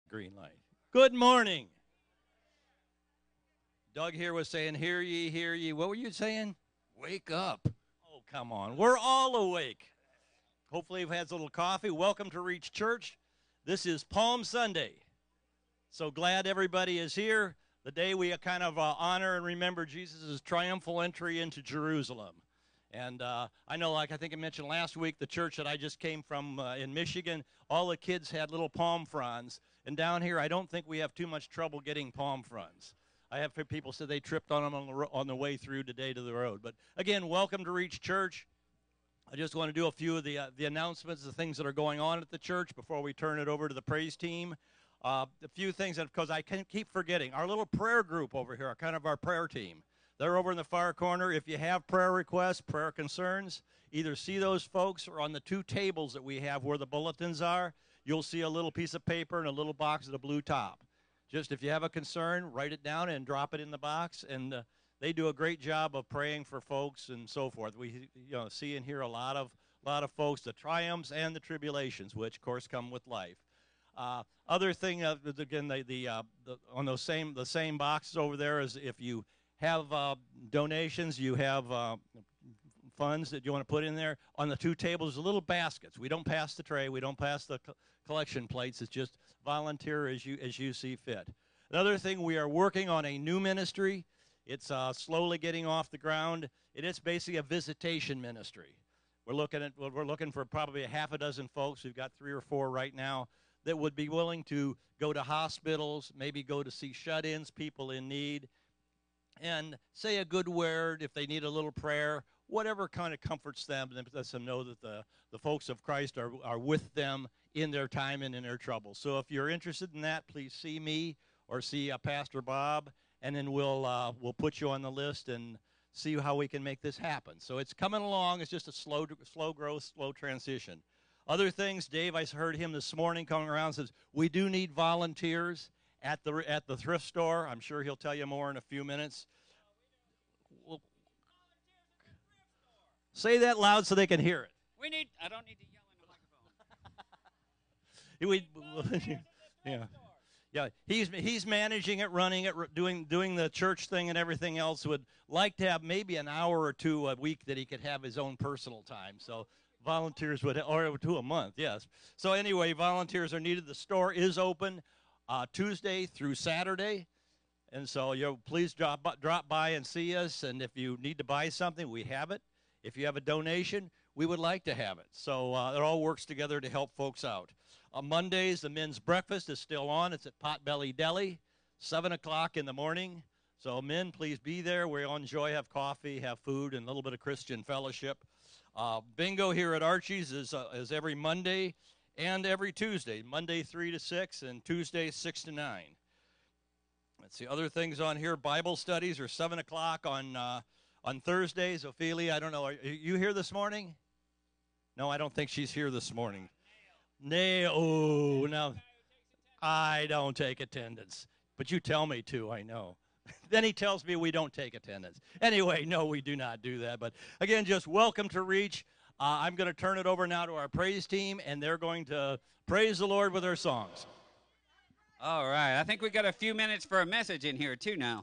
Green light. Good morning. Doug here was saying, hear ye, hear ye. What were you saying? Wake up. Oh, come on. We're all awake. Hopefully you've had a little coffee. Welcome to Reach Church. This is Palm Sunday. So glad everybody is here. The day we kind of honor and remember Jesus' triumphal entry into Jerusalem. And I know, like I think I mentioned last week, the church that I just came from in Michigan, all the kids had little palm fronds. And down here, I don't think we have too much trouble getting palm fronds. I have people said they tripped on them on the way through today to the road. But again, welcome to Reach Church. I just want to do a few of the announcements, the things that are going on at the church before we turn it over to the praise team. A few things, because I can keep forgetting. Our little prayer group over here, kind of our prayer team. They're over in the far corner. If you have prayer requests, prayer concerns, either see those folks or on the two tables that we have where the bulletins are, you'll see a little piece of paper and a little box with a blue top. Just if you have a concern, write it down and drop it in the box. And they do a great job of praying for folks and so forth. We see and hear a lot of folks, the triumphs and the tribulations, which, of course, come with life. Other thing, again, on the same boxes over there is if you have donations, you have funds that you want to put in there. On the two tables, the little baskets. We don't pass the tray. We don't pass the collection plates. It's just volunteer as you see fit. Another thing, we are working on a new ministry. It's slowly getting off the ground. It is basically a visitation ministry. We're looking for probably a half a dozen folks. We've got 3 or 4 right now that would be willing to go to hospitals, maybe go to see shut-ins, people in need, and say a good word if they need a little prayer, whatever kind of comforts them and lets them know that the folks of Christ are with them in their time and in their trouble. So if you're interested in that, please see me or see Pastor Bob, and then we'll put you on the list and see how we can make this happen. So it's coming along. It's just a slow growth, slow transition. Other things, Dave, I heard him this morning coming around, says, we do need volunteers at the thrift store. I'm sure he'll tell you more in a few minutes. Say that loud so they can hear it. I don't need to yell in the microphone. Yeah. He's managing it, running it, doing the church thing and everything else. Would like to have maybe an hour or two a week that he could have his own personal time. So volunteers or 2 a month, yes. So anyway, volunteers are needed. The store is open Tuesday through Saturday. And so please drop by and see us. And if you need to buy something, we have it. If you have a donation, we would like to have it. So it all works together to help folks out. On Mondays, the men's breakfast is still on. It's at Potbelly Deli, 7 o'clock in the morning. So men, please be there. We all enjoy, have coffee, have food, and a little bit of Christian fellowship. Bingo here at Archie's is every Monday and every Tuesday. Monday 3 to 6 and Tuesday 6 to 9. Let's see, other things on here. Bible studies are 7 o'clock on Thursdays. Ophelia, I don't know, are you here this morning? No, I don't think she's here this morning. No, I don't take attendance. But you tell me to, I know. Then he tells me we don't take attendance. Anyway, no, we do not do that. But again, just welcome to Reach. I'm going to turn it over now to our praise team, and they're going to praise the Lord with their songs. All right. I think we got a few minutes for a message in here, too, now.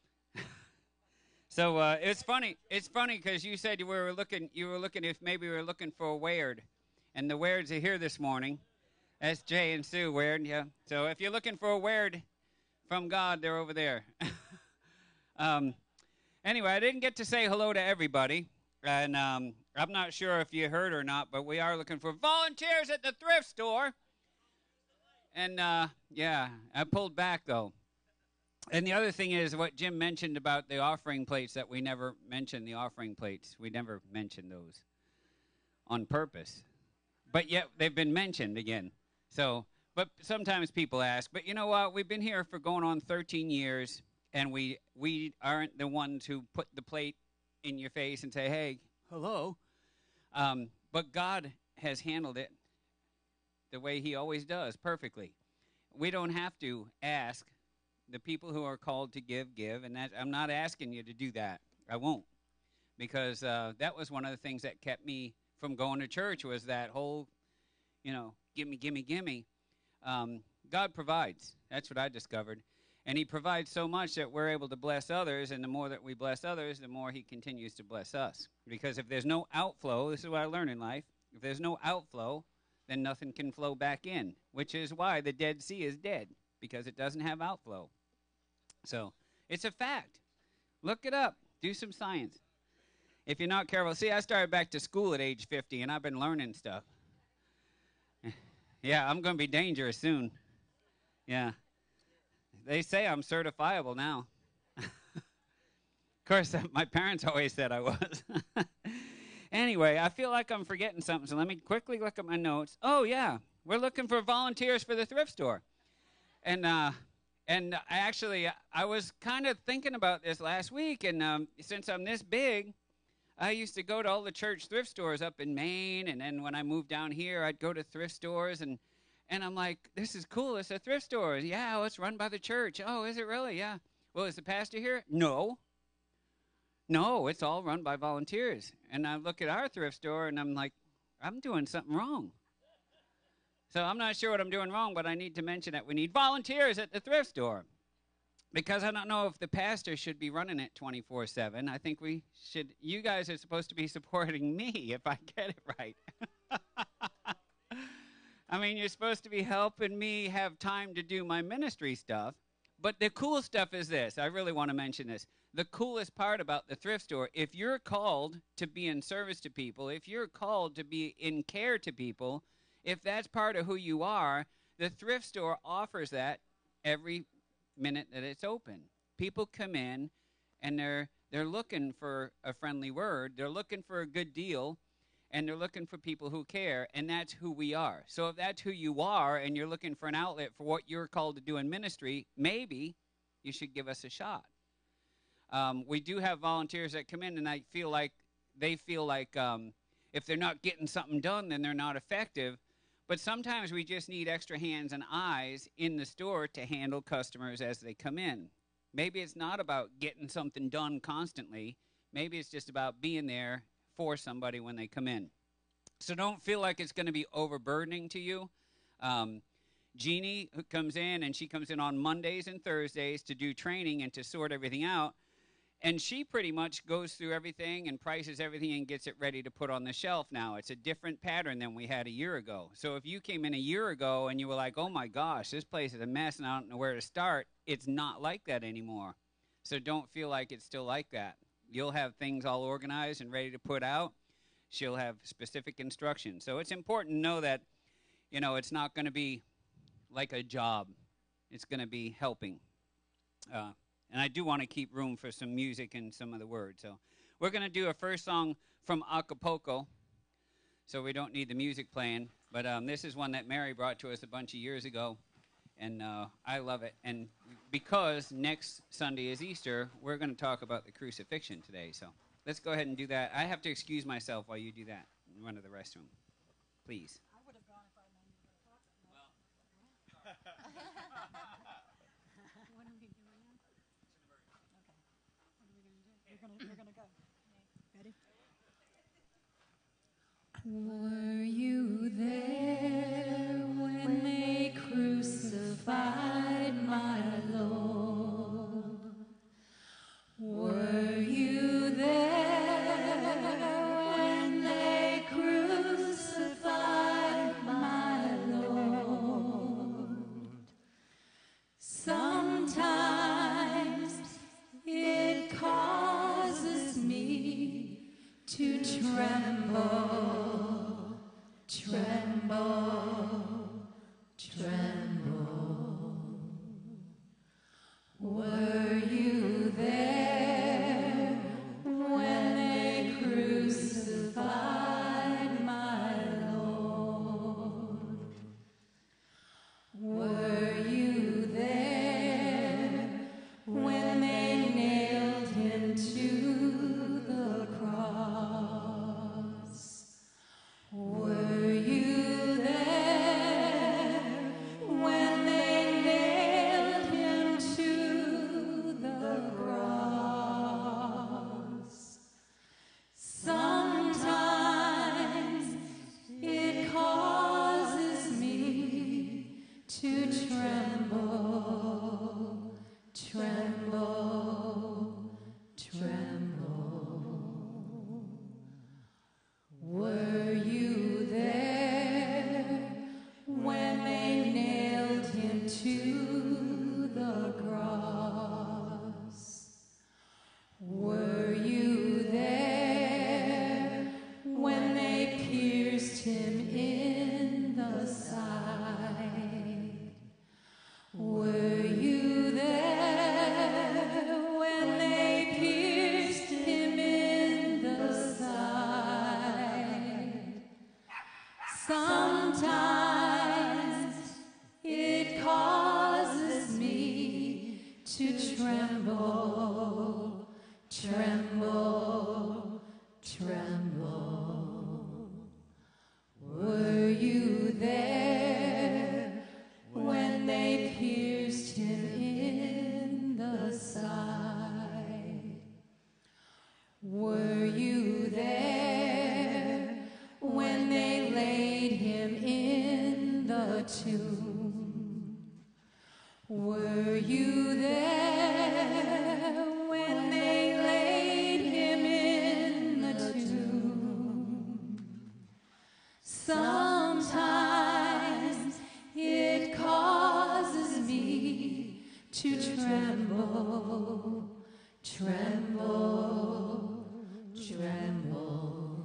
So it's funny. It's funny because you said you were looking if maybe we were looking for a Weird. And the Weirds are here this morning. That's Jay and Sue Weird, yeah. So if you're looking for a Weird from God, they're over there. Anyway, I didn't get to say hello to everybody. And I'm not sure if you heard or not, but we are looking for volunteers at the thrift store. And, I pulled back, though. And the other thing is what Jim mentioned about the offering plates, that we never mentioned the offering plates. We never mentioned those on purpose. But yet they've been mentioned again. So, but sometimes people ask, but you know what? We've been here for going on 13 years, and we aren't the ones who put the plate in your face and say, hey, hello. But God has handled it the way he always does, perfectly. We don't have to ask. The people who are called to give, and that, I'm not asking you to do that. I won't. Because that was one of the things that kept me from going to church, was that whole, gimme. God provides. That's what I discovered. And he provides so much that we're able to bless others, and the more that we bless others, the more he continues to bless us. Because if there's no outflow, this is what I learned in life, if there's no outflow, then nothing can flow back in, which is why the Dead Sea is dead, because it doesn't have outflow. So it's a fact. Look it up. Do some science. If you're not careful. See, I started back to school at age 50, and I've been learning stuff. Yeah, I'm going to be dangerous soon. Yeah. They say I'm certifiable now. Of course, my parents always said I was. Anyway, I feel like I'm forgetting something, so let me quickly look at my notes. Oh, yeah, we're looking for volunteers for the thrift store. And I was kind of thinking about this last week, and since I'm this big, I used to go to all the church thrift stores up in Maine, and then when I moved down here, I'd go to thrift stores, and I'm like, this is cool, it's a thrift store. Yeah, well, it's run by the church. Oh, is it really? Yeah. Well, is the pastor here? No, it's all run by volunteers. And I look at our thrift store, and I'm like, I'm doing something wrong. So I'm not sure what I'm doing wrong, but I need to mention that we need volunteers at the thrift store. Because I don't know if the pastor should be running it 24/7. I think we should. You guys are supposed to be supporting me if I get it right. I mean, you're supposed to be helping me have time to do my ministry stuff. But the cool stuff is this. I really want to mention this. The coolest part about the thrift store, if you're called to be in service to people, if you're called to be in care to people, if that's part of who you are, the thrift store offers that every minute that it's open. People come in and they're looking for a friendly word, they're looking for a good deal, and they're looking for people who care, and that's who we are. So if that's who you are and you're looking for an outlet for what you're called to do in ministry, maybe you should give us a shot. We do have volunteers that come in, and they feel like if they're not getting something done, then they're not effective. But sometimes we just need extra hands and eyes in the store to handle customers as they come in. Maybe it's not about getting something done constantly. Maybe it's just about being there for somebody when they come in. So don't feel like it's going to be overburdening to you. Jeannie who comes in, and she comes in on Mondays and Thursdays to do training and to sort everything out. And she pretty much goes through everything and prices everything and gets it ready to put on the shelf now. It's a different pattern than we had a year ago. So if you came in a year ago and you were like, oh my gosh, this place is a mess and I don't know where to start, it's not like that anymore. So don't feel like it's still like that. You'll have things all organized and ready to put out. She'll have specific instructions. So it's important to know that, it's not going to be like a job. It's going to be helping. And I do want to keep room for some music and some of the words. So we're going to do a first song from Acapulco, so we don't need the music playing. But this is one that Mary brought to us a bunch of years ago, and I love it. And because next Sunday is Easter, we're going to talk about the crucifixion today. So let's go ahead and do that. I have to excuse myself while you do that and run to the restroom. Please. I would have gone if I'd known you were going to talk. Well. What are we doing now? Okay. What are we going to do? We're going to go. Ready? Were you there when they crucified my Lord? Were you there when they crucified my Lord? Sometimes it causes me to tremble, tremble, tremble. to tremble, tremble, tremble. Were you there when they pierced him in the side? Were you there when they laid him in the tomb? Were you there when they laid him in the tomb? Sometimes it causes me to tremble, tremble, tremble.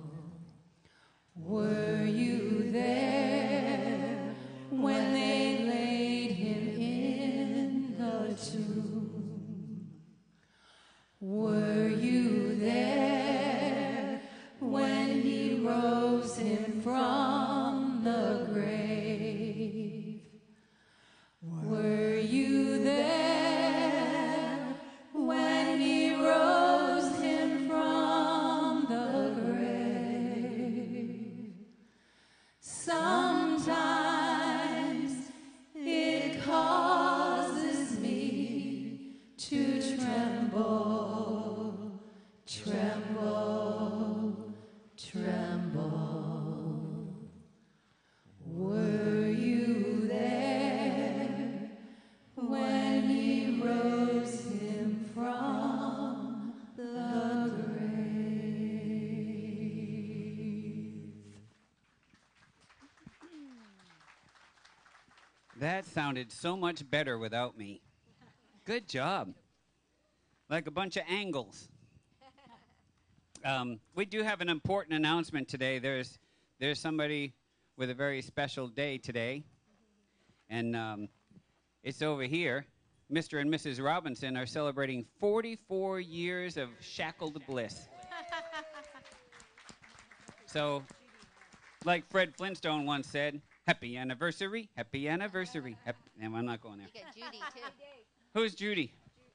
Were you there when they laid him in the tomb? Were you there when he rose him from the grave? Were you there when he rose him from the grave? Sometimes it causes me to tremble, tremble, tremble. Were you there when he rose him from the grave? That sounded so much better without me. Good job. Like a bunch of angles. We do have an important announcement today. There's somebody with a very special day today. And it's over here. Mr. and Mrs. Robinson are celebrating 44 years of shackled bliss. So, like Fred Flintstone once said, happy anniversary, happy anniversary. And I'm not going there. You got Judy, too. Who's Judy?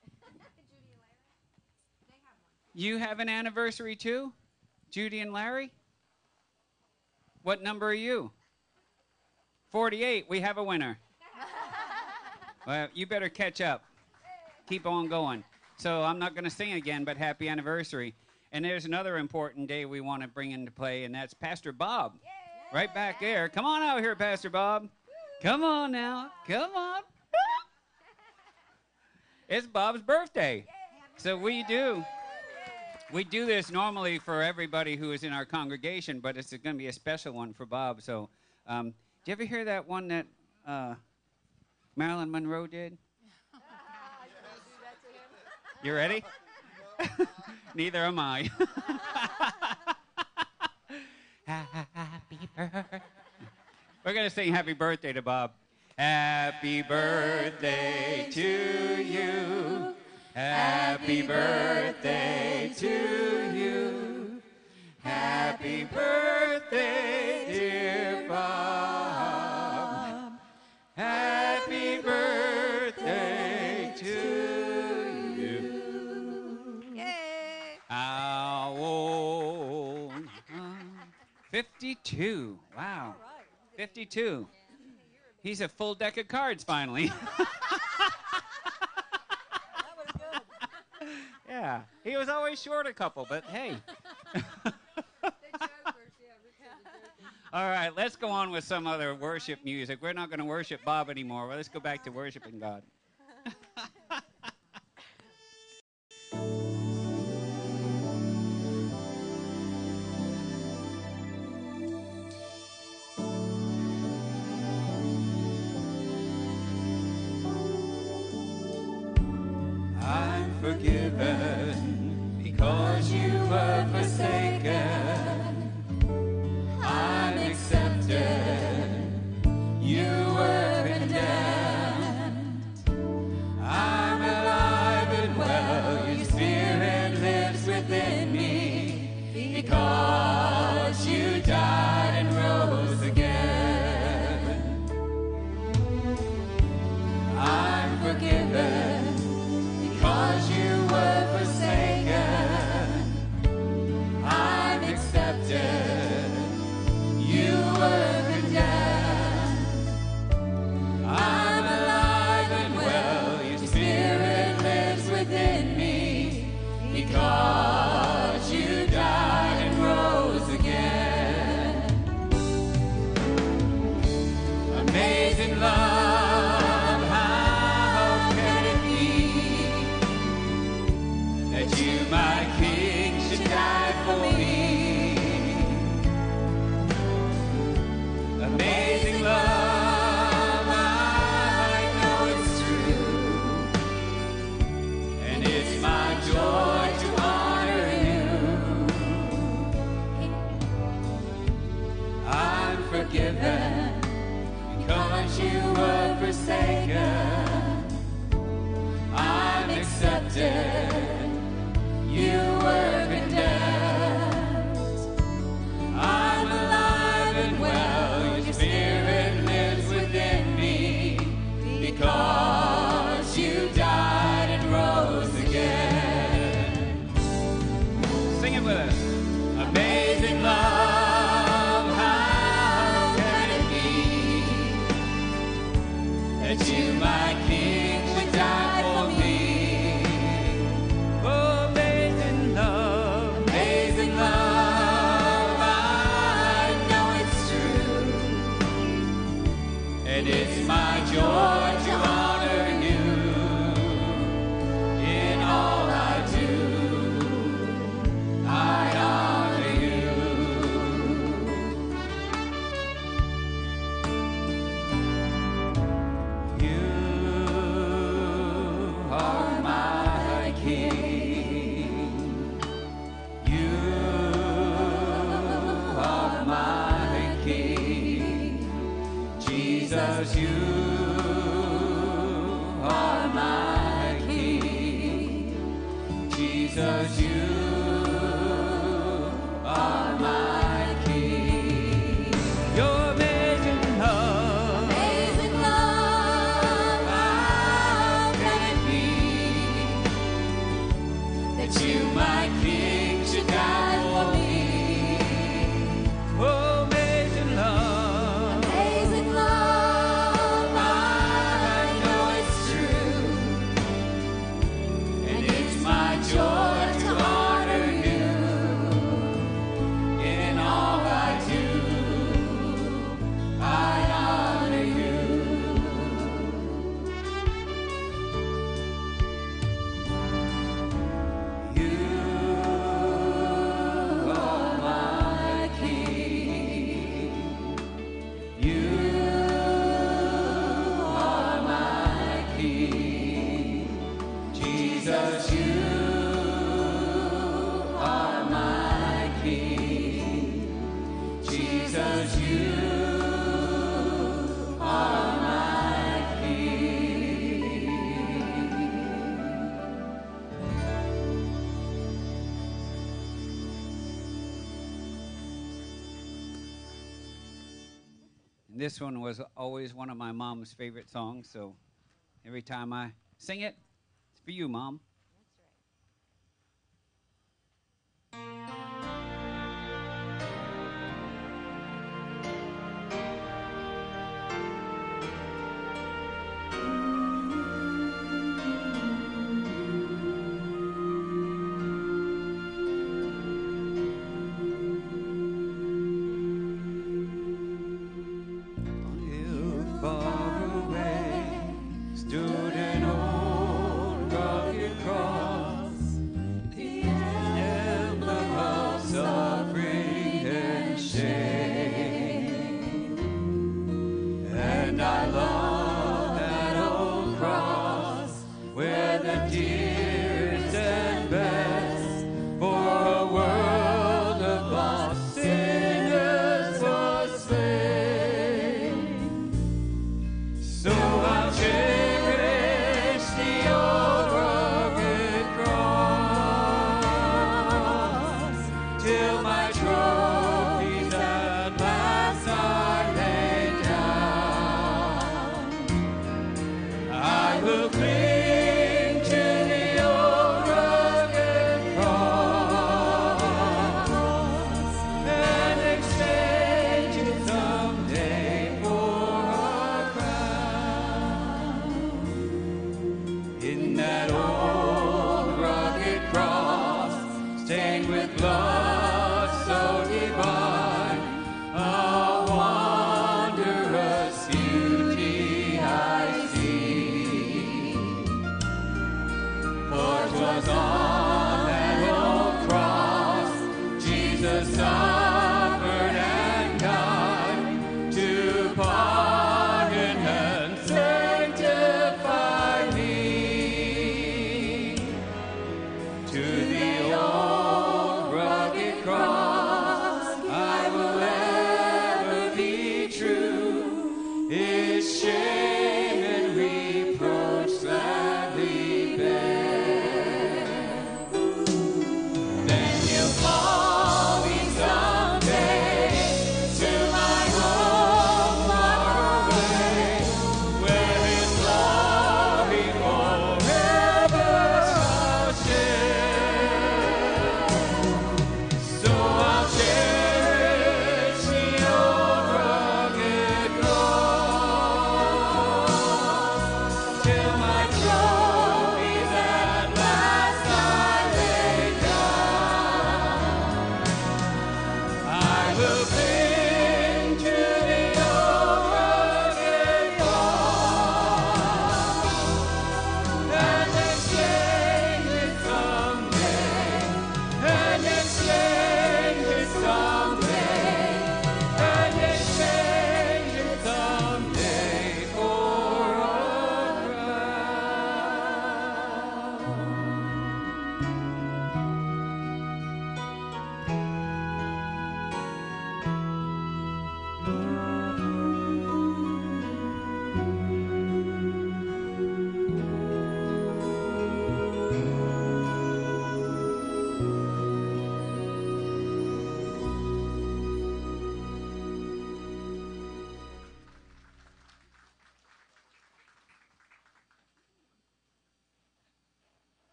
You have an anniversary too? Judy and Larry? What number are you? 48. We have a winner. Well, you better catch up. Keep on going. So I'm not going to sing again, but happy anniversary. And there's another important day we want to bring into play, and that's Pastor Bob. Yay! Right back there. Come on out here, Pastor Bob. Come on now. Come on. It's Bob's birthday. So we do this normally for everybody who is in our congregation, but it's going to be a special one for Bob. So did you ever hear that one that Marilyn Monroe did? You ready? Neither am I. Happy birthday. We're going to sing happy birthday to Bob. Happy birthday to you. Happy birthday to you. Happy birthday, dear Bob. Happy birthday to you. Yay! How old? 52. Wow. 52. He's a full deck of cards finally. Yeah, he was always short a couple, but hey. All right, let's go on with some other worship music. We're not going to worship Bob anymore. Well, let's go back to worshiping God. I'm forgiven because you were forsaken. I'm accepted. You were condemned. I'm alive and well. Your spirit lives within me because you died and rose again. I'm forgiven my King would die for me. Oh, amazing love, amazing love, I know it's true. And it's my joy to honor you in all I do. I honor you. You are my King. You are my King. Jesus, you are my King. Jesus, you are my King. Your amazing love, Amazing love, how can it be that that you, my King, should die for me? Oh, amazing love, amazing love, I know it's true. And it's my joy to honor you in all I do. I honor you. You are my King. You are my King. Jesus, you are my King. Jesus, you are my King. This one was always one of my mom's favorite songs, so every time I sing it, it's for you, Mom. Far away stood an old rugged cross, the emblem of suffering and shame. And I love that old cross where the dearest and best for a world of lost sinners was slain. So I'll cherish the old rugged cross till my trophies at last are laid down. I will cling to the old rugged cross and exchange it someday for a crown. In that old rugged cross, stained with blood so divine, a wondrous beauty I see. For 'twas on that old cross Jesus suffered and died to pardon and sanctify me. To the old rugged cross I will ever be true. Its shame and reproach gladly bear.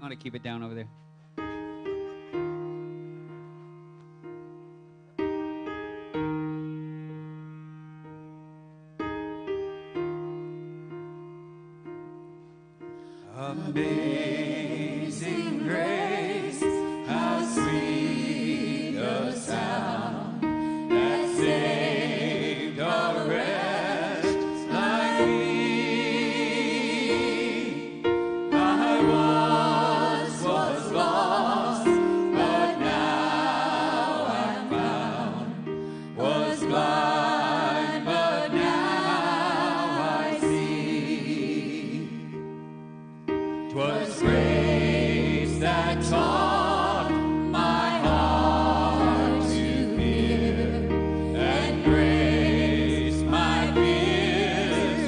want to keep it down over there. Amazing grace, how sweet the sound that saved a wretch like me. I once was lost, but now I'm found. Was blind, but now I see. 'Twas grace that taught my heart to fear, and grace my fears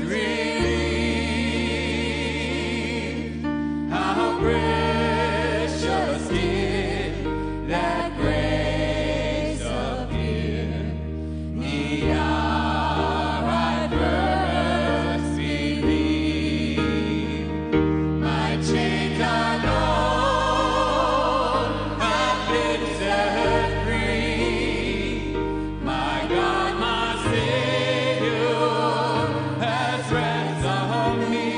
relieved. How precious did that grace appear, the hour I first believed. My chains are gone, I've been set free. My God, my Savior, has ransomed me.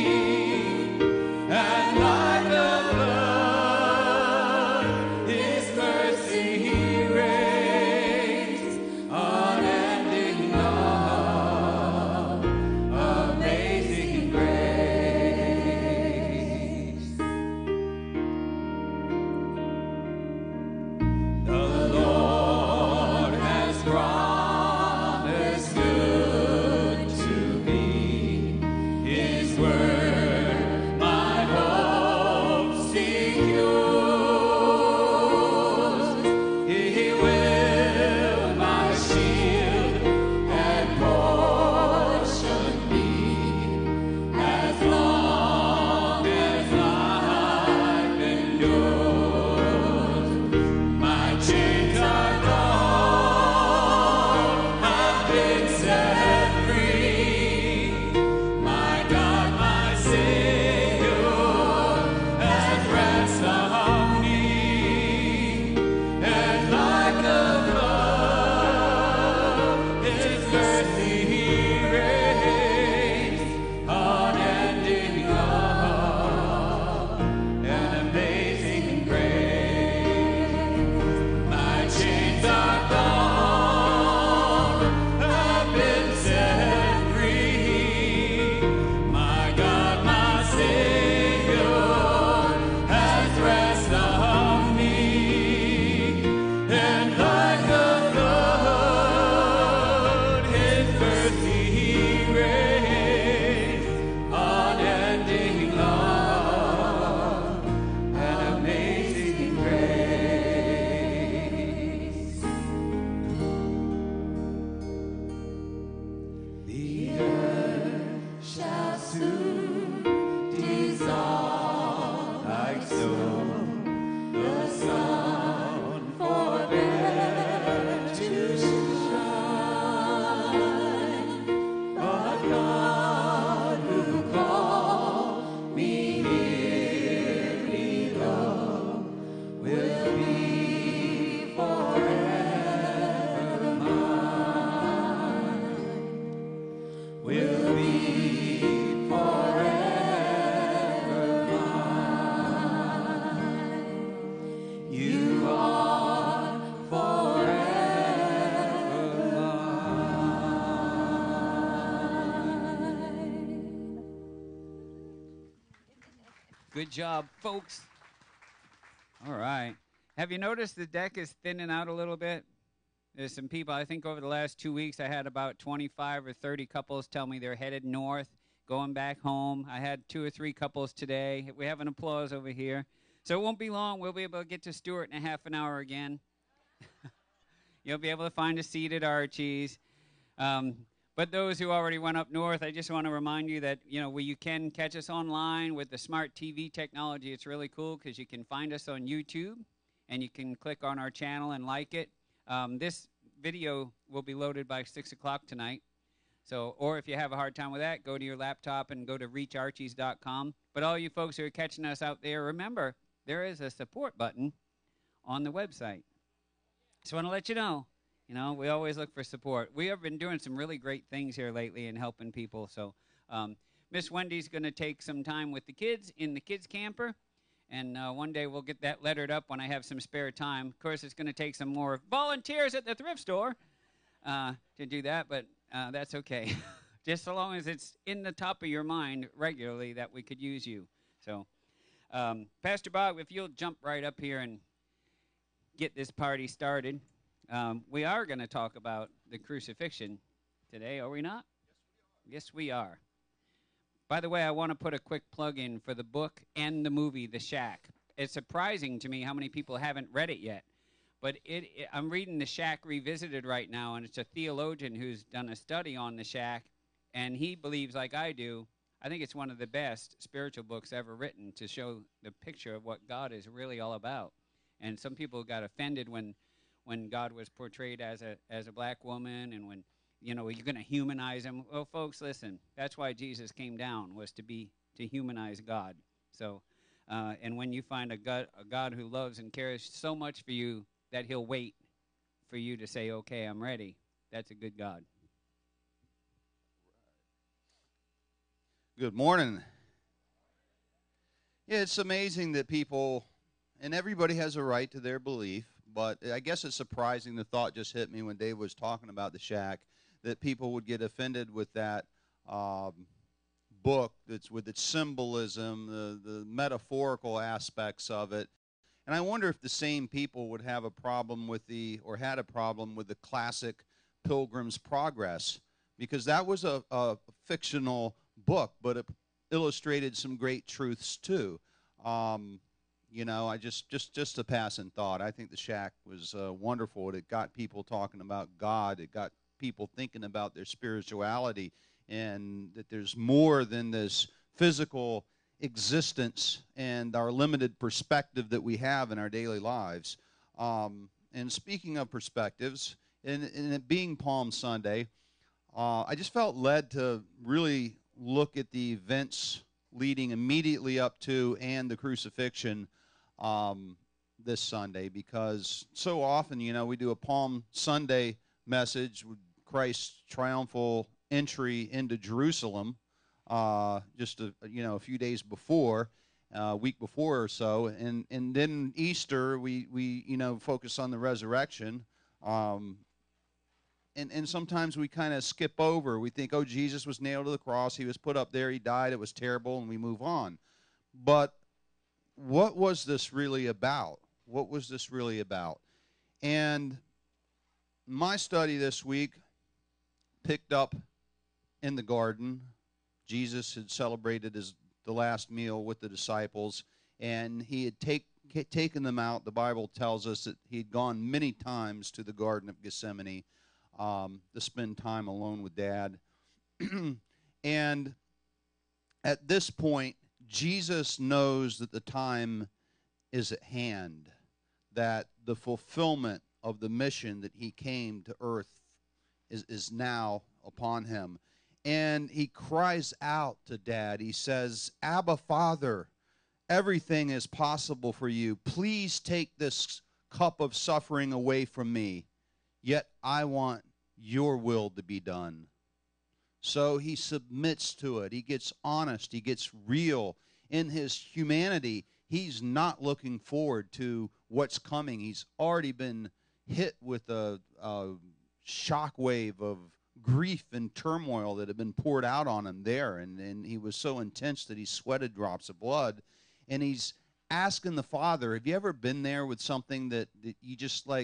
And like the blood, His mercy raised, unending love, amazing grace. The Lord has promised good to me. His word my hope secures. He will my shield and portion be, as long as life endures. My chains are gone, I've been set free. My God, my Savior, has ransomed me. And like the blood, His mercy raised, unending love, and amazing grace. My chains are gone, I've been set free. My God, my Savior, has ransomed me. And like the blood, His mercy raised, unending love, and amazing grace. The earth shall soon dissolve like snow. The sun forbear to shine. But God, who called me here below, will be forever mine. Will be forever mine. You are forever mine. Good job, folks. All right. Have you noticed the deck is thinning out a little bit? There's some people, I think over the last 2 weeks, I had about 25 or 30 couples tell me they're headed north, going back home. I had 2 or 3 couples today. We have an applause over here. So it won't be long. We'll be able to get to Stewart in a half an hour again. You'll be able to find a seat at Archie's. But those who already went up north, I just want to remind you that, you can catch us online with the smart TV technology. It's really cool because you can find us on YouTube, and you can click on our channel and like it. This video will be loaded by 6 o'clock tonight. So, or if you have a hard time with that, go to your laptop and go to reacharchies.com. But all you folks who are catching us out there, remember, there is a support button on the website. Just want to let you know, we always look for support. We have been doing some really great things here lately and helping people. So Miss Wendy's going to take some time with the kids in the kids' camper. And one day we'll get that lettered up when I have some spare time. Of course, it's going to take some more volunteers at the thrift store to do that, but that's okay. Just so long as it's in the top of your mind regularly that we could use you. So, Pastor Bob, if you'll jump right up here and get this party started. We are going to talk about the crucifixion today, are we not? Yes, we are. By the way, I want to put a quick plug in for the book and the movie, The Shack. It's surprising to me how many people haven't read it yet. But I'm reading The Shack Revisited right now, and it's a theologian who's done a study on The Shack, and he believes, like I do, I think it's one of the best spiritual books ever written to show the picture of what God is really all about. And some people got offended when God was portrayed as a black woman, and when you're going to humanize him. Well, folks, listen. That's why Jesus came down, was to humanize God. So, and when you find a God who loves and cares so much for you that he'll wait for you to say, "Okay, I'm ready," that's a good God. Good morning. Yeah, it's amazing that people, and everybody has a right to their belief, but I guess it's surprising, the thought just hit me when Dave was talking about The Shack, that people would get offended with that book that's with its symbolism, the metaphorical aspects of it. And I wonder if the same people would have a problem with had a problem with the classic Pilgrim's Progress, because that was a fictional book, but it illustrated some great truths too. I just a passing thought. I think The Shack was wonderful. It got people talking about God. It got people thinking about their spirituality, and that there's more than this physical existence and our limited perspective that we have in our daily lives. And speaking of perspectives, and it being Palm Sunday, I just felt led to really look at the events leading immediately up to and the crucifixion this Sunday, because so often, we do a Palm Sunday message with Christ's triumphal entry into Jerusalem just a few days before, a week before or so, and then Easter we focus on the resurrection. And sometimes we kind of skip over. We think, oh, Jesus was nailed to the cross. He was put up there. He died. It was terrible, and we move on. But what was this really about? What was this really about? And my study this week picked up in the garden. Jesus had celebrated the last meal with the disciples, and he had taken them out. The Bible tells us that he had gone many times to the Garden of Gethsemane to spend time alone with Dad. And at this point, Jesus knows that the time is at hand, that the fulfillment of the mission that he came to earth is now upon him. And he cries out to Dad. He says, "Abba, Father, everything is possible for you. Please take this cup of suffering away from me. Yet I want your will to be done." So he submits to it. He gets honest. He gets real. In his humanity, he's not looking forward to what's coming. He's already been hit with a shockwave of grief and turmoil that had been poured out on him there. And he was so intense that he sweated drops of blood. And he's asking the Father, have you ever been there with something that you just like,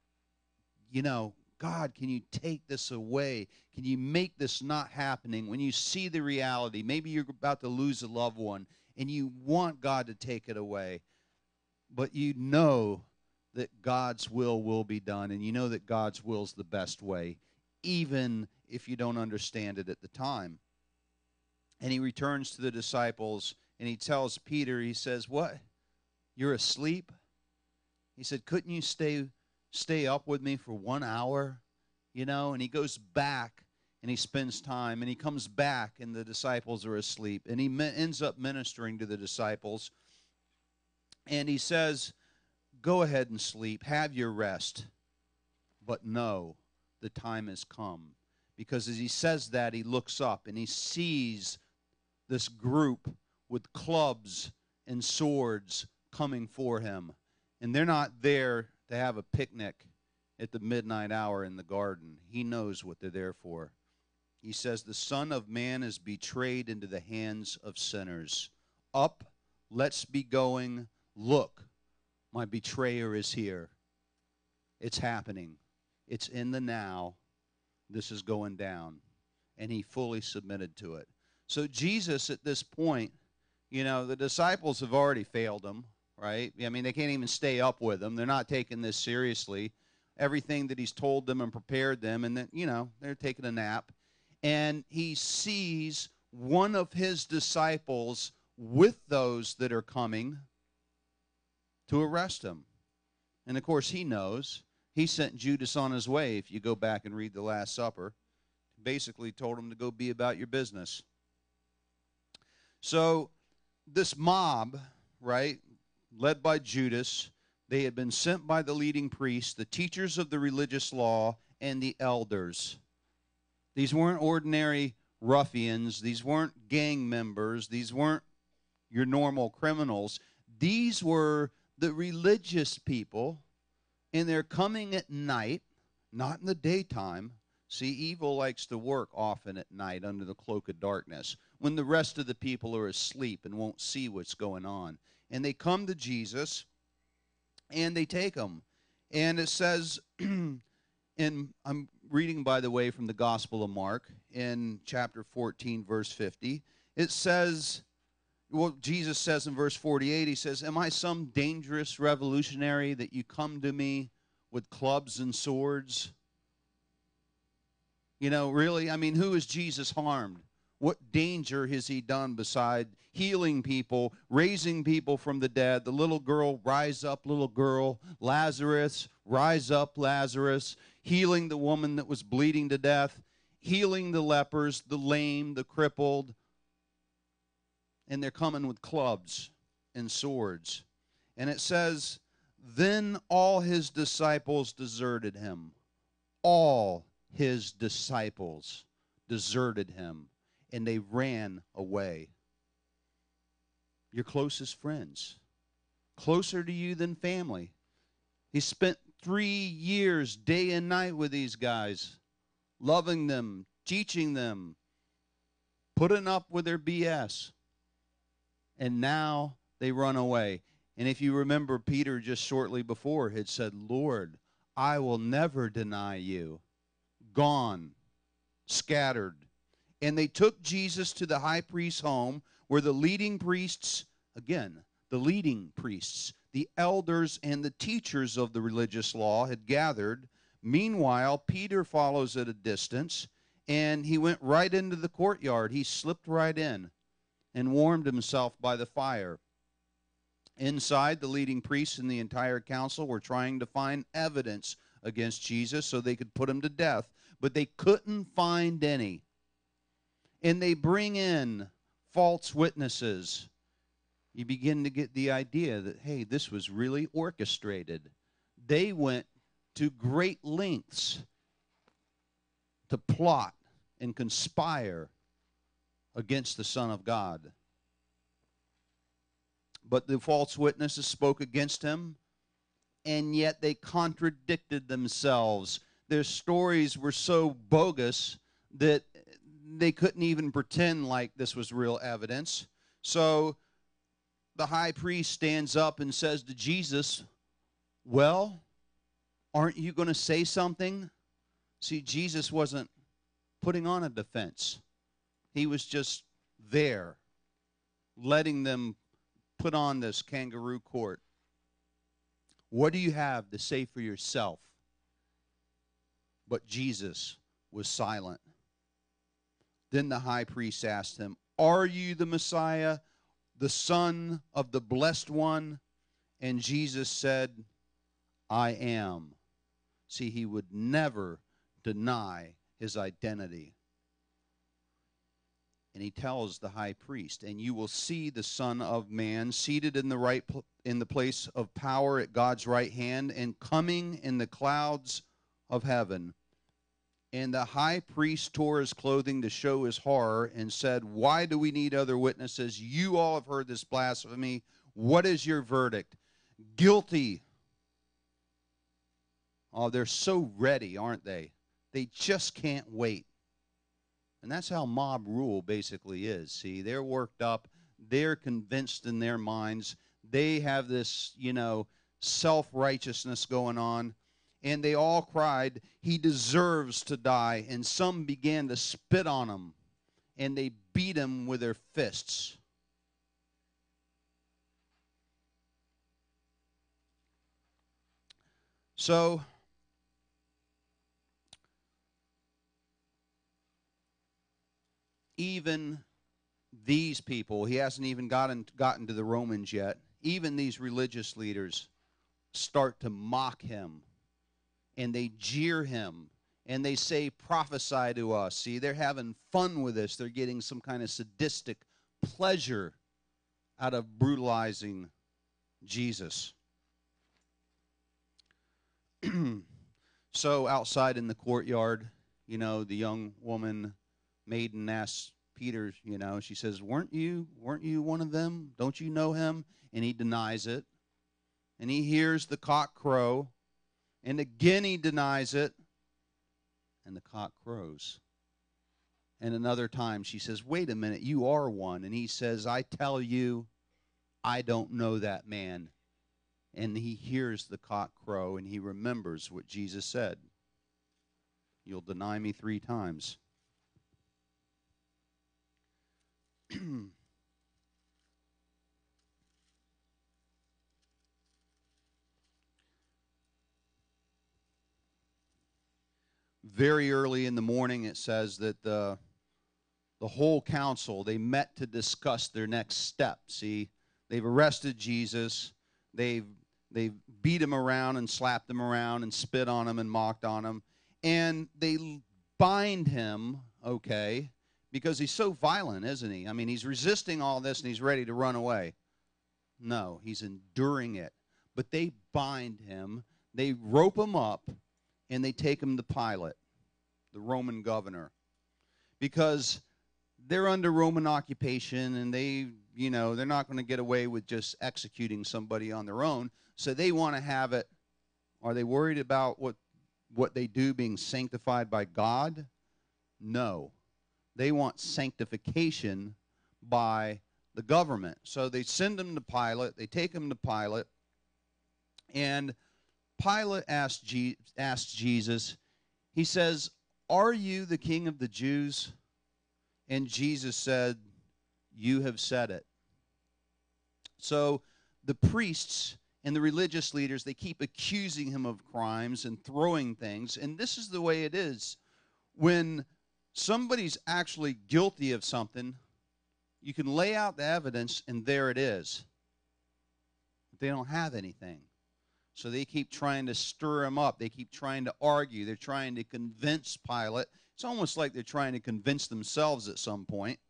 God, can you take this away? Can you make this not happening? When you see the reality, maybe you're about to lose a loved one, and you want God to take it away, but you know that God's will be done, and you know that God's will is the best way, even if you don't understand it at the time. And he returns to the disciples, and he tells Peter, he says, "What? You're asleep?" He said, "Couldn't you stay up with me for 1 hour?" And he goes back and he spends time, and he comes back, and the disciples are asleep, and he ends up ministering to the disciples, and he says, go ahead and sleep, have your rest, but no, the time has come. Because as he says that, he looks up, and he sees this group with clubs and swords coming for him. And they're not there to have a picnic at the midnight hour in the garden. He knows what they're there for. He says, the Son of Man is betrayed into the hands of sinners. Up, let's be going. Look, my betrayer is here. It's happening. It's in the now. This is going down. And he fully submitted to it. So Jesus at this point, you know, the disciples have already failed him, right? I mean, they can't even stay up with him. They're not taking this seriously. Everything that he's told them and prepared them, and then, you know, they're taking a nap. And he sees one of his disciples with those that are coming to arrest him. And, of course, he knows. He sent Judas on his way, if you go back and read the Last Supper. Basically told him to go be about your business. So this mob, right, led by Judas, they had been sent by the leading priests, the teachers of the religious law, and the elders. These weren't ordinary ruffians. These weren't gang members. These weren't your normal criminals. These were the religious people, and they're coming at night, not in the daytime. See, evil likes to work often at night under the cloak of darkness, when the rest of the people are asleep and won't see what's going on. And they come to Jesus, and they take him. And it says, and I'm reading, by the way, from the Gospel of Mark in chapter 14, verse 50. It says, well, Jesus says in verse 48, he says, am I some dangerous revolutionary that you come to me with clubs and swords? You know, really? I mean, who has Jesus harmed? What danger has he done beside healing people, raising people from the dead? The little girl, rise up, little girl. Lazarus, rise up, Lazarus. Healing the woman that was bleeding to death. Healing the lepers, the lame, the crippled. And they're coming with clubs and swords. And it says, then all his disciples deserted him. All his disciples deserted him, and they ran away. Your closest friends, closer to you than family. He spent 3 years, day and night, with these guys, loving them, teaching them, putting up with their BS. And now they run away. And if you remember, Peter just shortly before had said, Lord, I will never deny you. Gone, scattered. And they took Jesus to the high priest's home, where the leading priests, again, the leading priests, the elders and the teachers of the religious law had gathered. Meanwhile, Peter follows at a distance, and he went right into the courtyard. He slipped right in and warmed himself by the fire. Inside, the leading priests and the entire council were trying to find evidence against Jesus so they could put him to death, but they couldn't find any. And they bring in false witnesses. You begin to get the idea that, hey, this was really orchestrated. They went to great lengths to plot and conspire against the Son of God. But the false witnesses spoke against him, and yet they contradicted themselves. Their stories were so bogus that they couldn't even pretend like this was real evidence. So the high priest stands up and says to Jesus, well, aren't you going to say something? See, Jesus wasn't putting on a defense. He was just there, letting them put on this kangaroo court. What do you have to say for yourself? But Jesus was silent. Then the high priest asked him, are you the Messiah, the Son of the Blessed One? And Jesus said, I am. See, he would never deny his identity. And he tells the high priest, and you will see the Son of Man seated in the place of power at God's right hand and coming in the clouds of heaven. And the high priest tore his clothing to show his horror and said, why do we need other witnesses? You all have heard this blasphemy. What is your verdict? Guilty. Oh, they're so ready, aren't they? They just can't wait. And that's how mob rule basically is. See, they're worked up. They're convinced in their minds. They have this, self-righteousness going on. And they all cried, he deserves to die. And some began to spit on him. And they beat him with their fists. So, even these people, he hasn't even gotten to the Romans yet, even these religious leaders start to mock him. And they jeer him. And they say, prophesy to us. See, they're having fun with this. They're getting some kind of sadistic pleasure out of brutalizing Jesus. So outside in the courtyard, the young woman maiden asks Peter, she says, weren't you one of them? Don't you know him? And he denies it. And he hears the cock crow. And again he denies it. And the cock crows. And another time she says, wait a minute, you are one. And he says, I tell you, I don't know that man. And he hears the cock crow and he remembers what Jesus said. You'll deny me 3 times. Very early in the morning, it says that the whole council, they met to discuss their next step. See, they've arrested Jesus. They've beat him around and slapped him around and spit on him and mocked on him. And they bind him, okay, because he's so violent, isn't he? I mean, he's resisting all this and he's ready to run away. No, he's enduring it. But they bind him, they rope him up, and they take him to Pilate, the Roman governor. Because they're under Roman occupation and they're not going to get away with just executing somebody on their own. So they want to have it. Are they worried about what they do being sanctified by God? No. They want sanctification by the government. So they send him to Pilate. They take him to Pilate. And Pilate asks Jesus, he says, are you the king of the Jews? And Jesus said, you have said it. So the priests and the religious leaders, they keep accusing him of crimes and throwing things. And this is the way it is. When somebody's actually guilty of something, you can lay out the evidence and there it is. But they don't have anything. So they keep trying to stir him up. They keep trying to argue. They're trying to convince Pilate. It's almost like they're trying to convince themselves at some point.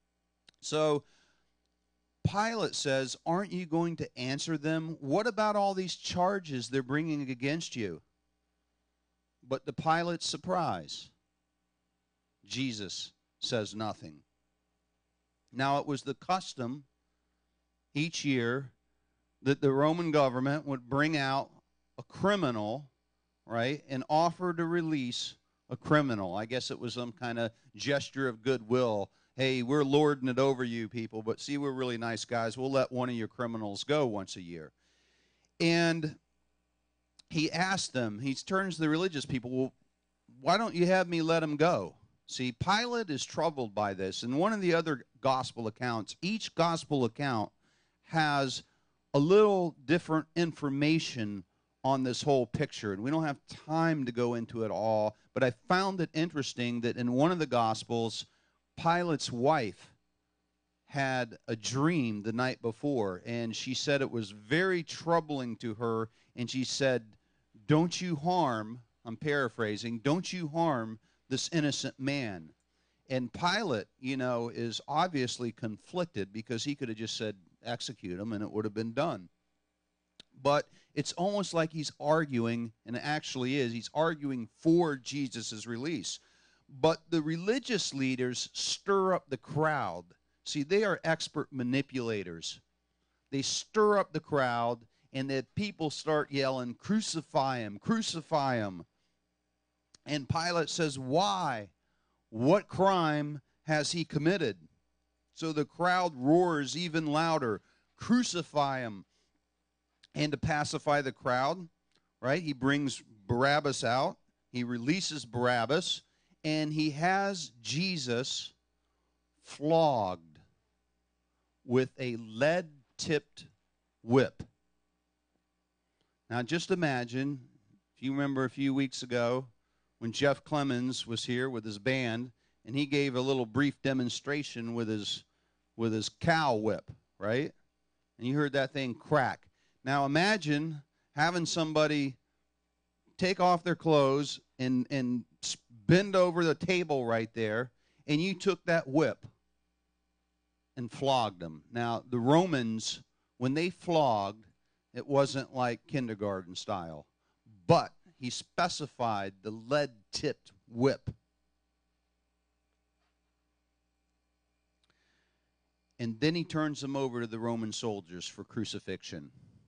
So Pilate says, aren't you going to answer them? What about all these charges they're bringing against you? But to Pilate's surprise, Jesus says nothing. Now, it was the custom each year that the Roman government would bring out a criminal, right, and offer to release a criminal. I guess it was some kind of gesture of goodwill. Hey, we're lording it over you people, but see, we're really nice guys. We'll let one of your criminals go once a year. And he asked them, he turns to the religious people, well, why don't you have me let him go? See, Pilate is troubled by this. And one of the other gospel accounts, each gospel account has a little different information on this whole picture. And we don't have time to go into it all, but I found it interesting that in one of the gospels, Pilate's wife had a dream the night before, and she said it was very troubling to her, and she said, don't you harm, I'm paraphrasing, don't you harm this innocent man. And Pilate, is obviously conflicted because he could have just said, execute him, and it would have been done. But it's almost like he's arguing, and it actually is, he's arguing for Jesus' release. But the religious leaders stir up the crowd. See, they are expert manipulators. They stir up the crowd, and the people start yelling, crucify him, crucify him. And Pilate says, why? What crime has he committed? So the crowd roars even louder, crucify him. And to pacify the crowd, right, he brings Barabbas out. He releases Barabbas, and he has Jesus flogged with a lead-tipped whip. Now just imagine, if you remember a few weeks ago, when Jeff Clemens was here with his band, and he gave a little brief demonstration with his cow whip, right? And you heard that thing crack. Now imagine having somebody take off their clothes and bend over the table right there, and you took that whip and flogged them. Now the Romans, when they flogged, it wasn't like kindergarten style, but he specified the lead-tipped whip. And then he turns them over to the Roman soldiers for crucifixion.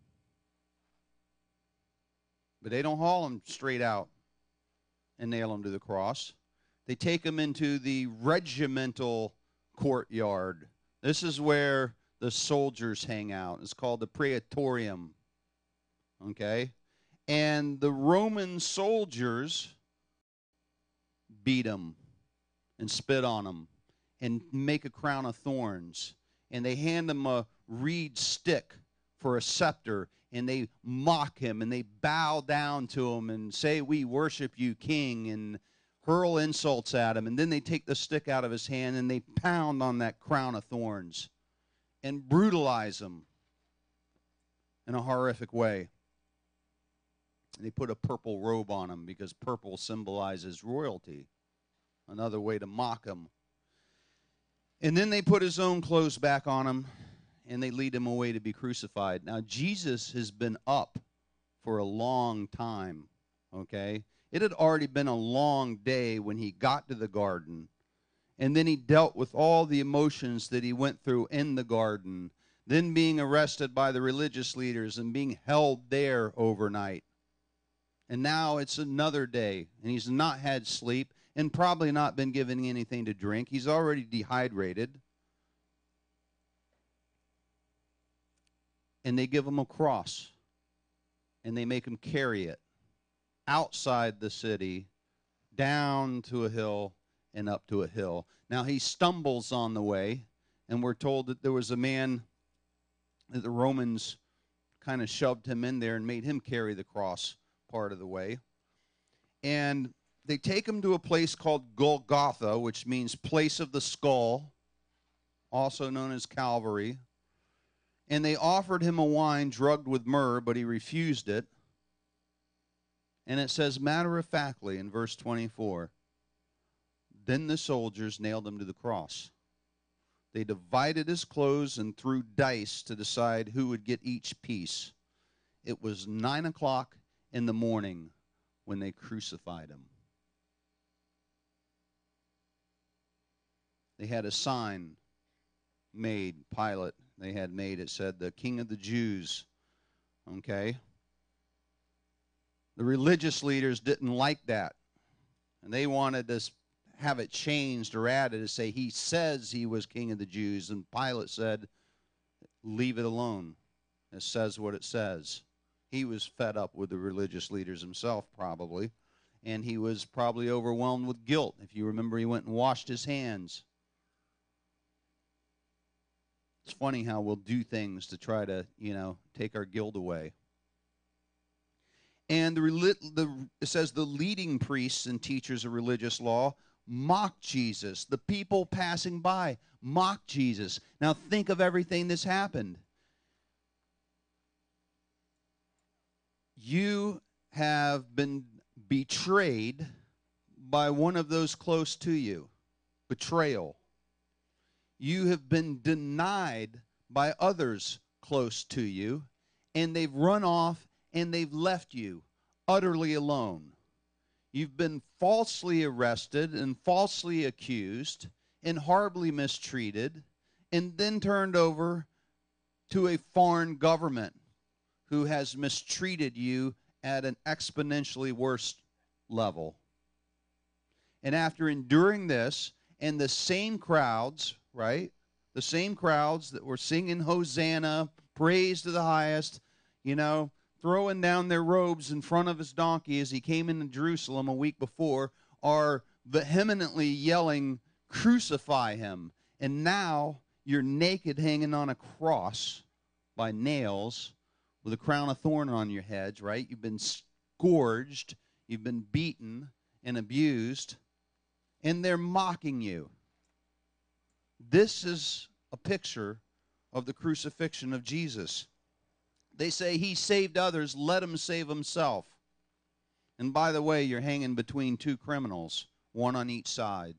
But they don't haul him straight out and nail him to the cross. They take him into the regimental courtyard. This is where the soldiers hang out. It's called the Praetorium. Okay? And the Roman soldiers beat him and spit on him and make a crown of thorns. And they hand him a reed stick for a scepter, and they mock him, and they bow down to him and say, we worship you, king, and hurl insults at him. And then they take the stick out of his hand, and they pound on that crown of thorns and brutalize him in a horrific way. They put a purple robe on him because purple symbolizes royalty. Another way to mock him. And then they put his own clothes back on him, and they lead him away to be crucified. Now, Jesus has been up for a long time, okay? It had already been a long day when he got to the garden. And then he dealt with all the emotions that he went through in the garden. Then being arrested by the religious leaders and being held there overnight. And now it's another day, and he's not had sleep and probably not been given anything to drink. He's already dehydrated. And they give him a cross, and they make him carry it outside the city, down to a hill, and up to a hill. Now he stumbles on the way, and we're told that there was a man that the Romans kind of shoved him in there and made him carry the cross part of the way. And they take him to a place called Golgotha, which means place of the skull, also known as Calvary. And they offered him a wine drugged with myrrh, but he refused it. And it says matter-of-factly in verse 24, then the soldiers nailed him to the cross. They divided his clothes and threw dice to decide who would get each piece. It was 9 o'clock in the morning when they crucified him. They had a sign made, Pilate, they had made. It said, the King of the Jews. Okay? The religious leaders didn't like that. And they wanted to have it changed or added to say, he says he was King of the Jews. And Pilate said, leave it alone. It says what it says. He was fed up with the religious leaders himself, probably. And he was probably overwhelmed with guilt. If you remember, he went and washed his hands. It's funny how we'll do things to try to, take our guilt away. And it says the leading priests and teachers of religious law mocked Jesus. The people passing by mocked Jesus. Now think of everything that's happened. You have been betrayed by one of those close to you. betrayal. You have been denied by others close to you, and they've run off and they've left you utterly alone. You've been falsely arrested and falsely accused and horribly mistreated, and then turned over to a foreign government who has mistreated you at an exponentially worse level. And after enduring this, and the same crowds, right? The same crowds that were singing Hosanna, praise to the highest, throwing down their robes in front of his donkey as he came into Jerusalem a week before, are vehemently yelling, crucify him. And now you're naked, hanging on a cross by nails with a crown of thorn on your heads, right? You've been scourged, you've been beaten and abused, and they're mocking you. This is a picture of the crucifixion of Jesus. They say he saved others, let him save himself. And by the way, you're hanging between two criminals, one on each side.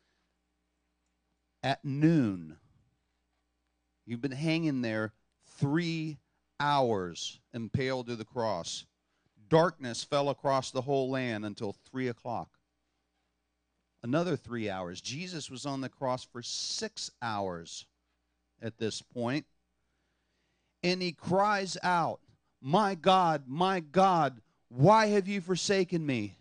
At noon, you've been hanging there 3 hours, impaled to the cross. Darkness fell across the whole land until 3 o'clock. Another 3 hours. Jesus was on the cross for 6 hours at this point. And he cries out, my God, why have you forsaken me?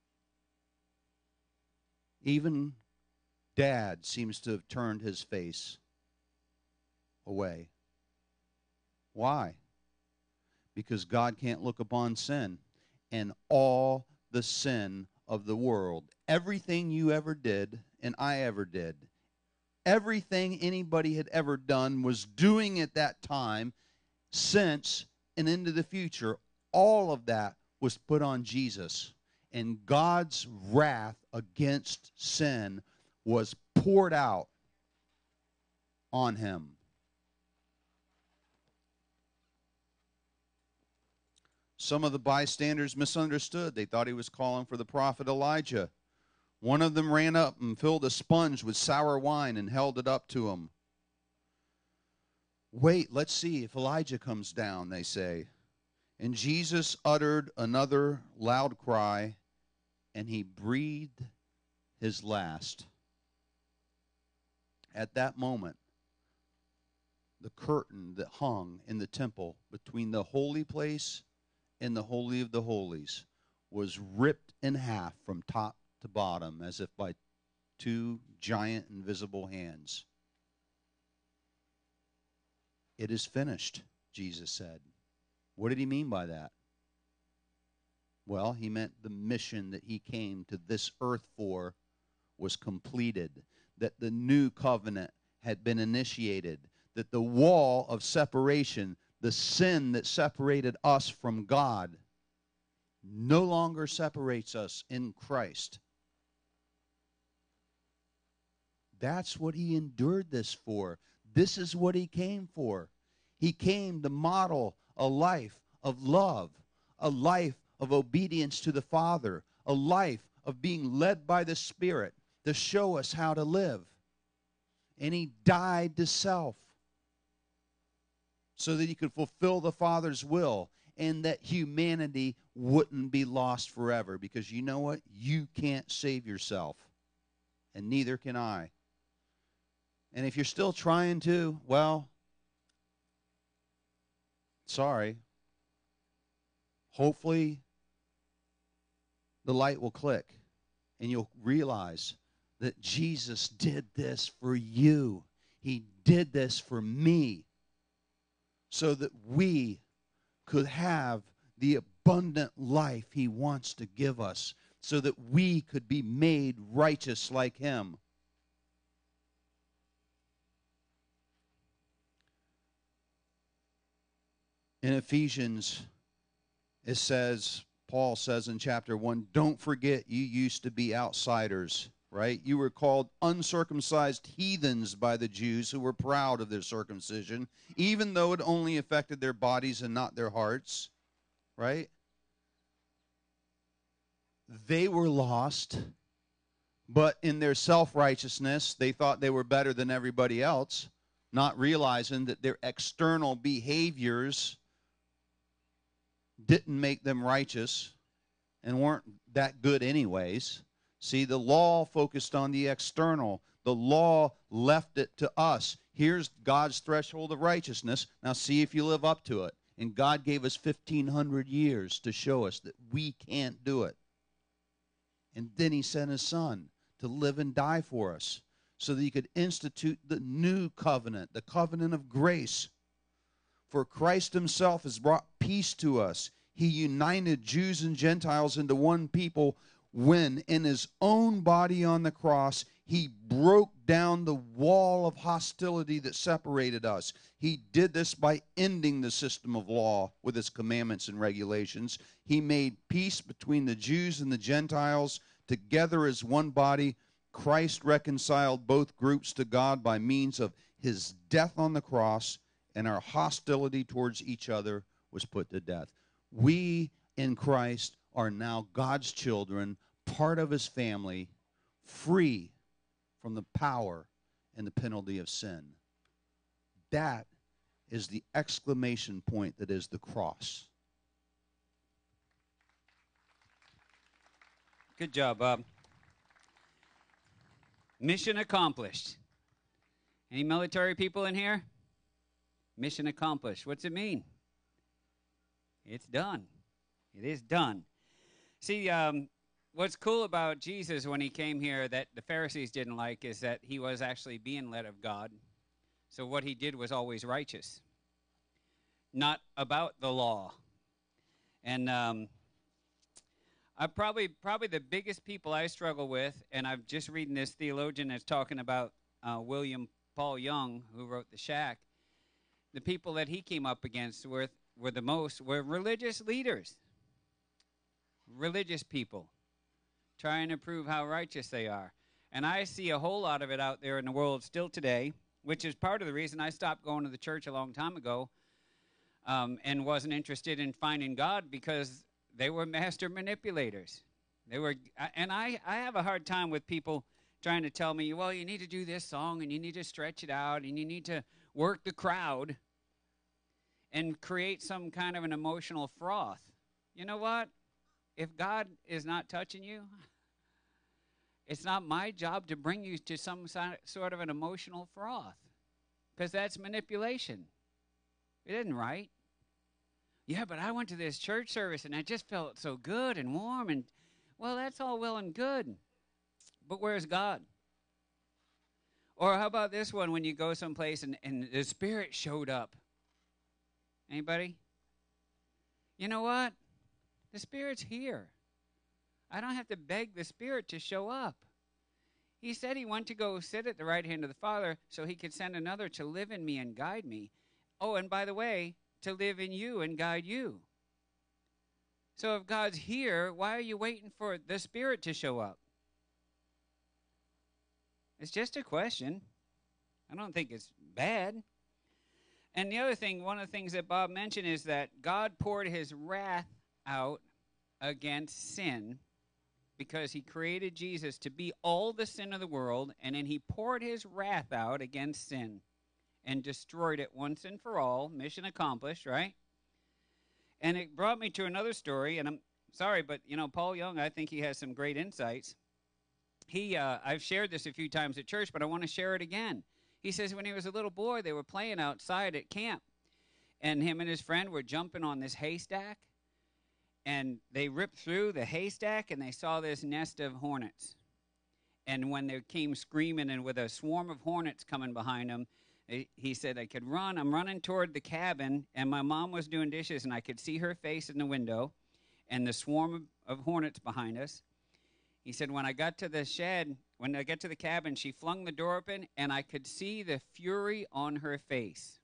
Even Dad seems to have turned his face away. Why? Because God can't look upon sin. And all the sin of the world, everything you ever did and I ever did, everything anybody had ever done was doing at that time, since and into the future, all of that was put on Jesus. And God's wrath against sin was poured out on him. Some of the bystanders misunderstood. They thought he was calling for the prophet Elijah. One of them ran up and filled a sponge with sour wine and held it up to him. Wait, let's see if Elijah comes down, they say. And Jesus uttered another loud cry, and he breathed his last. At that moment, the curtain that hung in the temple between the holy place and the Holy of the Holies was ripped in half from top to bottom, as if by two giant invisible hands. It is finished, Jesus said. What did he mean by that? Well, he meant the mission that he came to this earth for was completed, that the new covenant had been initiated, that the wall of separation, the sin that separated us from God, no longer separates us in Christ. That's what he endured this for. This is what he came for. He came to model a life of love, a life of obedience to the Father, a life of being led by the Spirit to show us how to live. And he died to self so that he could fulfill the Father's will and that humanity wouldn't be lost forever. Because you know what? You can't save yourself, and neither can I. And if you're still trying to, well, sorry. Hopefully, the light will click and you'll realize that Jesus did this for you. He did this for me so that we could have the abundant life he wants to give us, so that we could be made righteous like him. In Ephesians, it says, Paul says in chapter 1, don't forget you used to be outsiders, right? You were called uncircumcised heathens by the Jews who were proud of their circumcision, even though it only affected their bodies and not their hearts, right? They were lost, But in their self-righteousness, they thought they were better than everybody else, not realizing that their external behaviors didn't make them righteous and weren't that good anyways. See, the law focused on the external. The law left it to us. Here's God's threshold of righteousness. Now see if you live up to it. And God gave us 1,500 years to show us that we can't do it. And then he sent his son to live and die for us so that he could institute the new covenant, the covenant of grace. For Christ himself has brought peace to us. He united Jews and Gentiles into one people when in his own body on the cross he broke down the wall of hostility that separated us. He did this by ending the system of law with its commandments and regulations. He made peace between the Jews and the Gentiles together as one body. Christ reconciled both groups to God by means of his death on the cross, and our hostility towards each other was put to death. We in Christ are now God's children, part of his family, free from the power and the penalty of sin. That is the exclamation point that is the cross. Good job, Bob. Mission accomplished. Any military people in here? Mission accomplished. What's it mean? It's done. It is done. See, what's cool about Jesus when he came here that the Pharisees didn't like is that he was actually being led of God. So what he did was always righteous, not about the law. And I probably the biggest people I struggle with, and I'm just reading this theologian that's talking about William Paul Young, who wrote The Shack. The people that he came up against were religious leaders, religious people, trying to prove how righteous they are. And I see a whole lot of it out there in the world still today, which is part of the reason I stopped going to the church a long time ago and wasn't interested in finding God, because they were master manipulators. They were, and I have a hard time with people trying to tell me, well, you need to do this song and you need to stretch it out and you need to work the crowd and create some kind of an emotional froth. You know what? If God is not touching you, it's not my job to bring you to some sort of an emotional froth, because that's manipulation. It isn't right. Yeah, but I went to this church service and I just felt so good and warm, and well, that's all well and good, but where's God? Or how about this one, when you go someplace and the Spirit showed up? Anybody? You know what? The Spirit's here. I don't have to beg the Spirit to show up. He said he went to go sit at the right hand of the Father so he could send another to live in me and guide me. Oh, and by the way, to live in you and guide you. So if God's here, why are you waiting for the Spirit to show up? It's just a question. I don't think it's bad. And the other thing, one of the things that Bob mentioned is that God poured his wrath out against sin because he created Jesus to be all the sin of the world, and then he poured his wrath out against sin and destroyed it once and for all. Mission accomplished, right? And it brought me to another story, and I'm sorry, but, Paul Young, I think he has some great insights. I've shared this a few times at church, but I want to share it again. He says when he was a little boy, they were playing outside at camp, and him and his friend were jumping on this haystack, and they ripped through the haystack, and they saw this nest of hornets. And when they came screaming and with a swarm of hornets coming behind them, he said, I could run. I'm running toward the cabin, and my mom was doing dishes, and I could see her face in the window and the swarm of hornets behind us. He said, when I got to the shed, when I got to the cabin, she flung the door open, and I could see the fury on her face.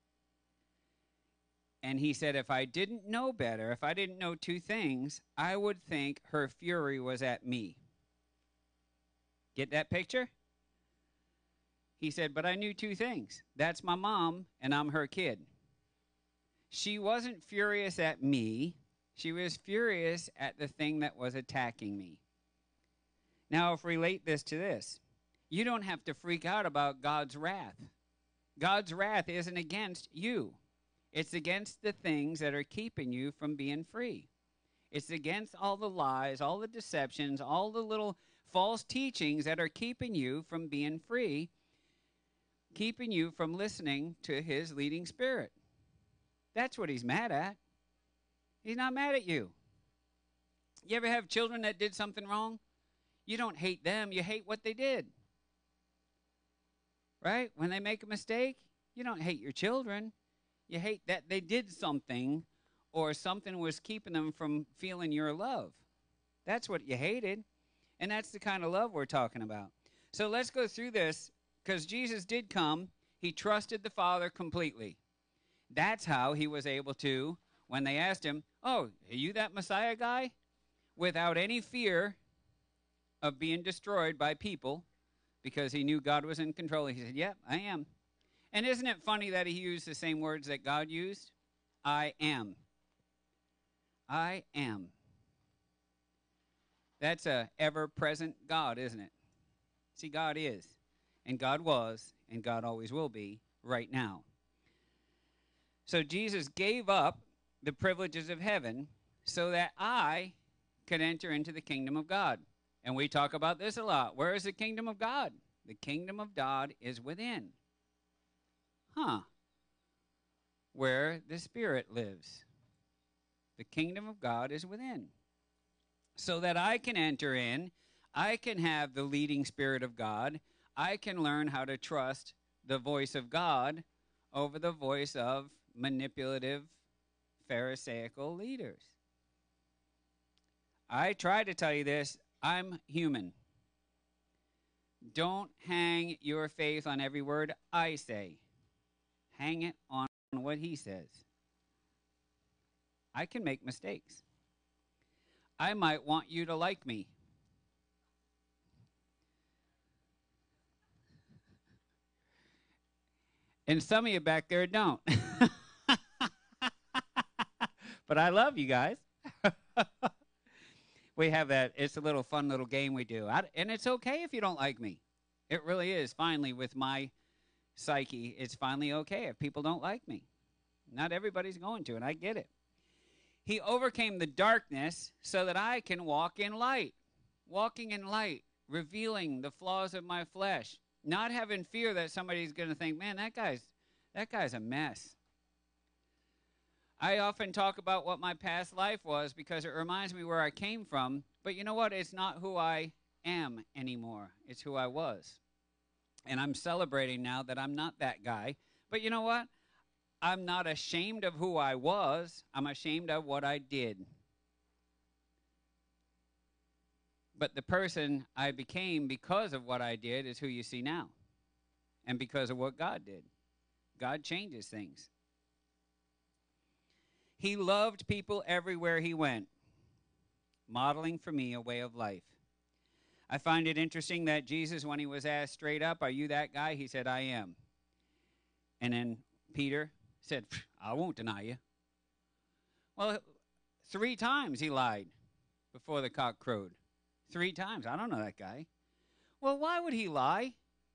And he said, if I didn't know better, if I didn't know two things, I would think her fury was at me. Get that picture? He said, but I knew two things. That's my mom, and I'm her kid. She wasn't furious at me. She was furious at the thing that was attacking me. Now, if we relate this to this, you don't have to freak out about God's wrath. God's wrath isn't against you. It's against the things that are keeping you from being free. It's against all the lies, all the deceptions, all the little false teachings that are keeping you from being free, keeping you from listening to his leading spirit. That's what he's mad at. He's not mad at you. You ever have children that did something wrong? You don't hate them, you hate what they did. Right? When they make a mistake, you don't hate your children. You hate that they did something or something was keeping them from feeling your love. That's what you hated. And that's the kind of love we're talking about. So let's go through this, because Jesus did come. He trusted the Father completely. That's how he was able to, when they asked him, "Oh, are you that Messiah guy?" Without any fear of being destroyed by people, because he knew God was in control. He said, "Yep, I am." And isn't it funny that he used the same words that God used? I am. I am. That's a ever-present God, isn't it? See, God is, and God was, and God always will be right now. So Jesus gave up the privileges of heaven so that I could enter into the kingdom of God. And we talk about this a lot. Where is the kingdom of God? The kingdom of God is within. Where the Spirit lives. The kingdom of God is within. So that I can enter in, I can have the leading Spirit of God, I can learn how to trust the voice of God over the voice of manipulative, pharisaical leaders. I try to tell you this, I'm human. Don't hang your faith on every word I say. Hang it on what he says. I can make mistakes. I might want you to like me. And some of you back there don't. But I love you guys. We have that. It's a little fun little game we do. And it's okay if you don't like me. It really is. Finally, with my psyche, it's finally okay if people don't like me. Not everybody's going to, and I get it. He overcame the darkness so that I can walk in light. Walking in light, revealing the flaws of my flesh. Not having fear that somebody's going to think, man, that guy's a mess. I often talk about what my past life was because it reminds me where I came from. But you know what? It's not who I am anymore. It's who I was. And I'm celebrating now that I'm not that guy. But you know what? I'm not ashamed of who I was. I'm ashamed of what I did. But the person I became because of what I did is who you see now. And because of what God did. God changes things. He loved people everywhere he went, modeling for me a way of life. I find it interesting that Jesus, when he was asked straight up, "Are you that guy?" he said, "I am." And then Peter said, "I won't deny you." Well, 3 times he lied before the cock crowed. 3 times. I don't know that guy. Well, why would he lie?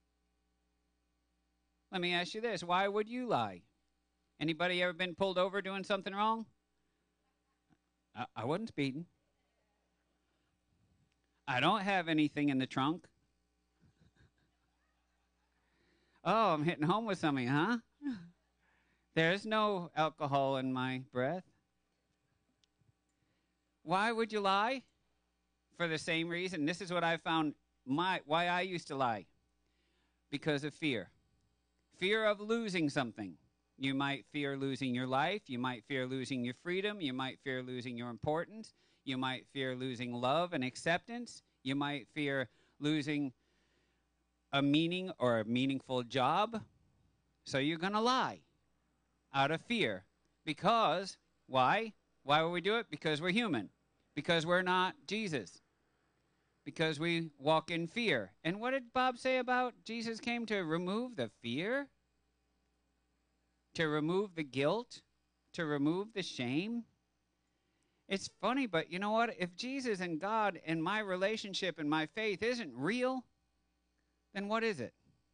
Let me ask you this. Why would you lie? Anybody ever been pulled over doing something wrong? I wasn't speeding. I don't have anything in the trunk. Oh, I'm hitting home with something, huh? There's no alcohol in my breath. Why would you lie? For the same reason. This is what I found why I used to lie. Because of fear. Fear of losing something. You might fear losing your life. You might fear losing your freedom. You might fear losing your importance. You might fear losing love and acceptance. You might fear losing a meaning or a meaningful job. So you're going to lie out of fear. Because, why? Why would we do it? Because we're human. Because we're not Jesus. Because we walk in fear. And what did Bob say about Jesus came to remove the fear? To remove the guilt? To remove the shame? It's funny, but you know what? If Jesus and God and my relationship and my faith isn't real, then what is it?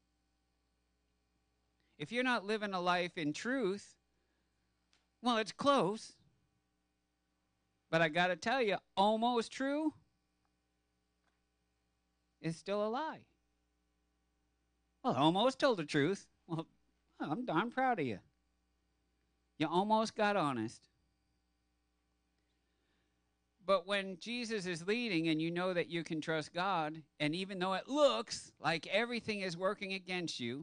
If you're not living a life in truth, well, it's close. But I got to tell you, almost true is still a lie. Well, I almost told the truth. Well, I'm darn proud of you. You almost got honest. But when Jesus is leading and you know that you can trust God, and even though it looks like everything is working against you,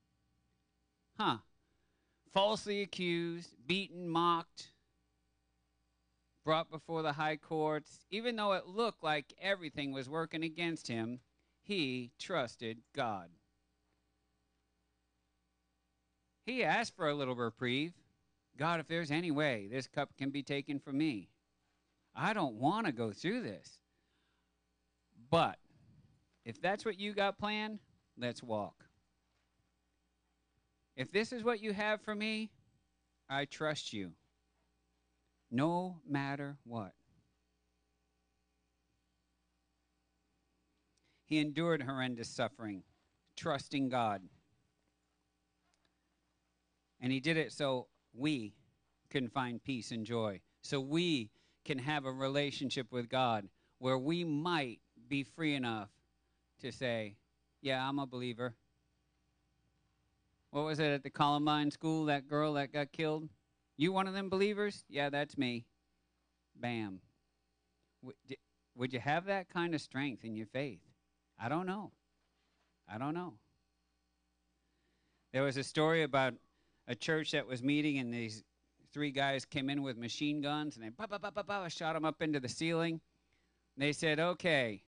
falsely accused, beaten, mocked, brought before the high courts, even though it looked like everything was working against him, he trusted God. He asked for a little reprieve. God, if there's any way this cup can be taken from me, I don't want to go through this. But if that's what you got planned, let's walk. If this is what you have for me, I trust you. No matter what. He endured horrendous suffering, trusting God. And he did it so we can find peace and joy, so we can have a relationship with God where we might be free enough to say, yeah, I'm a believer. What was it at the Columbine school, that girl that got killed? You one of them believers? Yeah, that's me. Bam. Would you have that kind of strength in your faith? I don't know. I don't know. There was a story about a church that was meeting, and these three guys came in with machine guns, and they shot them up into the ceiling. And they said, okay,